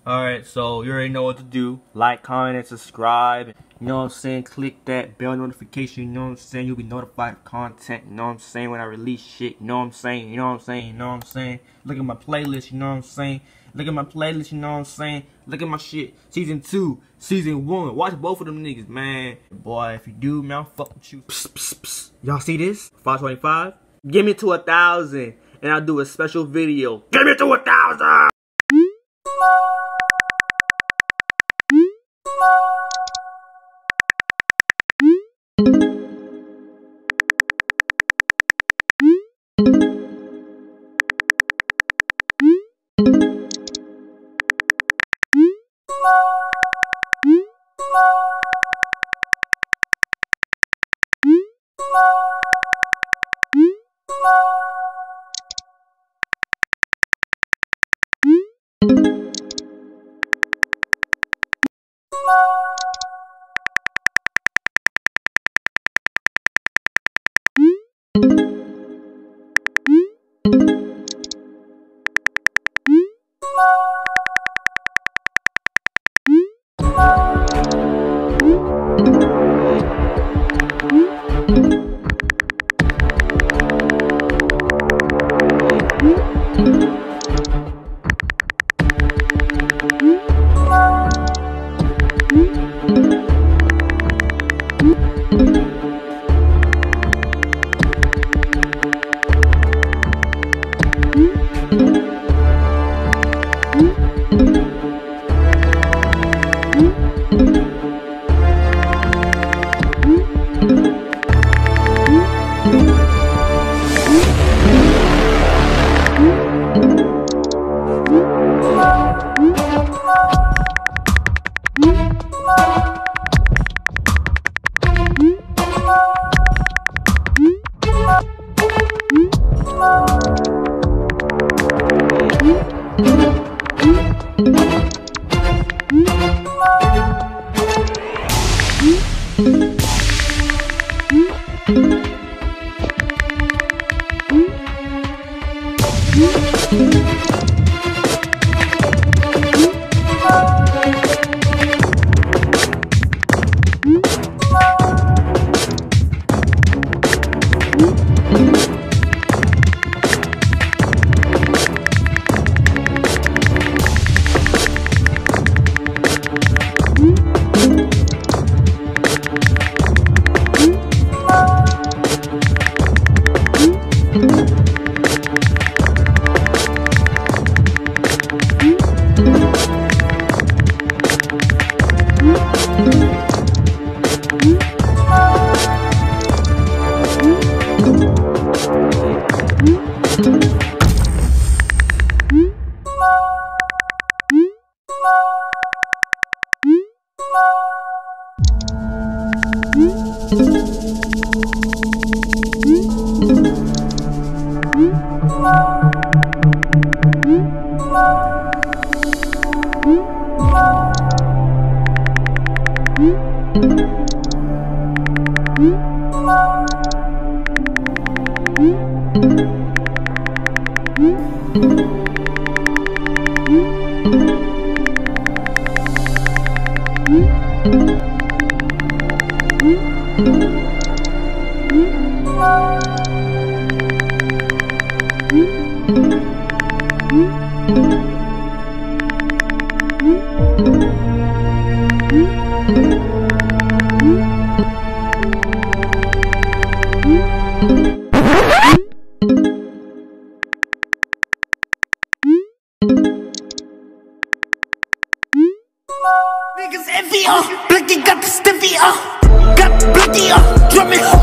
Alright, so you already know what to do. Like, comment, and subscribe. You know what I'm saying? Click that bell notification, you know what I'm saying? You'll be notified of content, you know what I'm saying? When I release shit, you know what I'm saying? You know what I'm saying? You know what I'm saying? Look at my playlist, you know what I'm saying? Look at my playlist, you know what I'm saying? Look at my shit. Season 2, Season 1. Watch both of them niggas, man. Boy, if you do, man, I'll fuck with you. Psst, psst, psst. Y'all see this? 525? Give me to 1,000, and I'll do a special video. Give me to 1,000! Niggas envy, blicky got the stiffy, got bloody, drumming.